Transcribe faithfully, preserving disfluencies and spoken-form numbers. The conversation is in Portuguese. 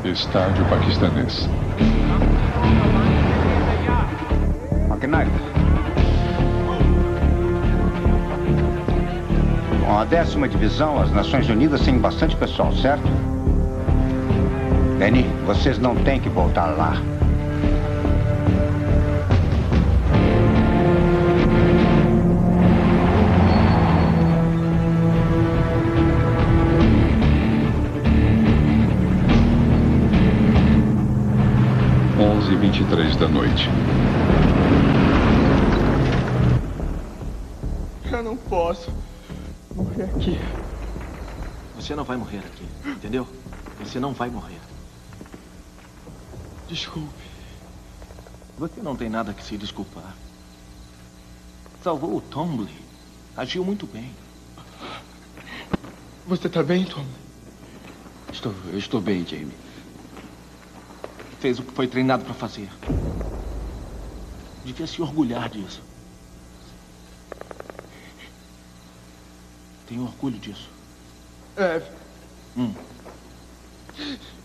Estádio paquistanês. McKnight. Bom, a décima divisão, as Nações Unidas têm bastante pessoal, certo? Danny, vocês não têm que voltar lá. onze e vinte e três da noite. Eu não posso morrer aqui. Você não vai morrer aqui, entendeu? Você não vai morrer. Desculpe. Você não tem nada que se desculpar. Salvou o Tomlin. Agiu muito bem. Você tá bem, Tom? Estou, eu estou bem, Jamie. Fez o que foi treinado para fazer. Devia se orgulhar disso. Tenho orgulho disso. É. Hum.